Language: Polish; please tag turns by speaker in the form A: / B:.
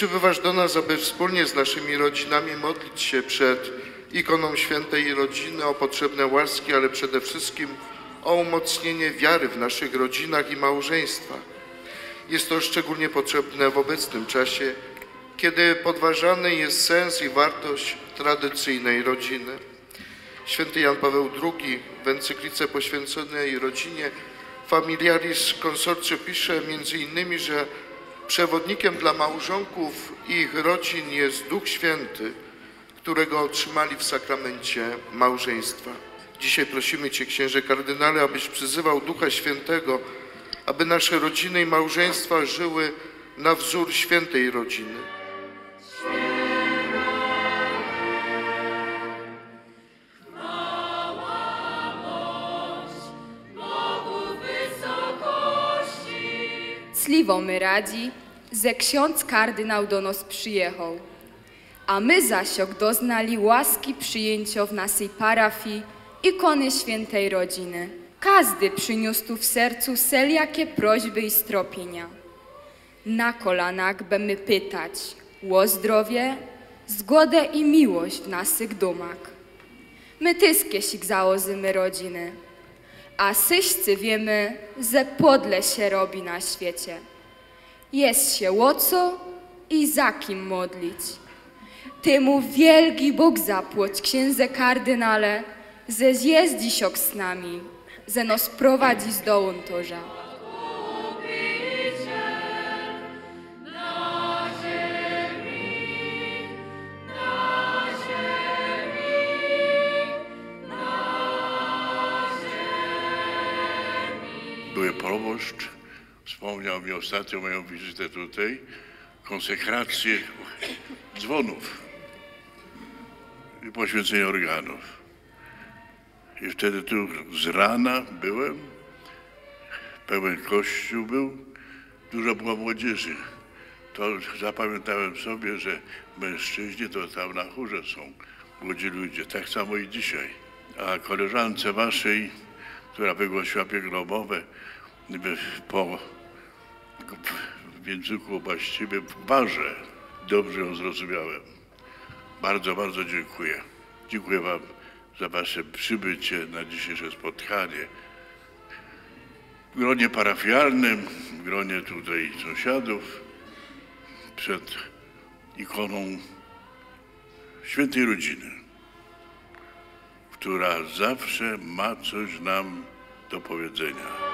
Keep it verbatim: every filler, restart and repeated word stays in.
A: przybywasz do nas, aby wspólnie z naszymi rodzinami modlić się przed ikoną świętej rodziny o potrzebne łaski, ale przede wszystkim o umocnienie wiary w naszych rodzinach i małżeństwach. Jest to szczególnie potrzebne w obecnym czasie, kiedy podważany jest sens i wartość tradycyjnej rodziny. Święty Jan Paweł drugi w encyklice poświęconej rodzinie Familiaris Consortio pisze między innymi, że przewodnikiem dla małżonków i ich rodzin jest Duch Święty, którego otrzymali w sakramencie małżeństwa. Dzisiaj prosimy Cię, księże kardynale, abyś przyzywał Ducha Świętego, aby nasze rodziny i małżeństwa żyły na wzór świętej rodziny.
B: Sliwo my radzi, że ksiądz kardynał do nas przyjechał, a my zasiok doznali łaski przyjęcia w naszej parafii ikony świętej rodziny. Każdy przyniósł tu w sercu selijakie prośby i stropienia. Na kolanach będziemy pytać o zdrowie, zgodę i miłość w naszych domach. My tyskie sik założymy rodziny, a wszyscy wiemy, że podle się robi na świecie. Jest się o co i za kim modlić. Temu wielki Bóg zapłać, księdze kardynale, że jest dzisiok z nami, że nos prowadzi z dołątorza.
C: Były proboszcz, wspomniał mi ostatnio moją wizytę tutaj, konsekrację dzwonów i poświęcenie organów. I wtedy tu z rana byłem, pełen kościół był, dużo było młodzieży. To zapamiętałem sobie, że mężczyźni to tam na chórze są, młodzi ludzie, tak samo i dzisiaj. A koleżance waszej, która wygłosiła pieglobowę po w języku właściwym w barze, dobrze ją zrozumiałem. Bardzo, bardzo dziękuję. Dziękuję wam za wasze przybycie na dzisiejsze spotkanie. W gronie parafialnym, w gronie tutaj sąsiadów, przed ikoną świętej rodziny, która zawsze ma coś nam do powiedzenia.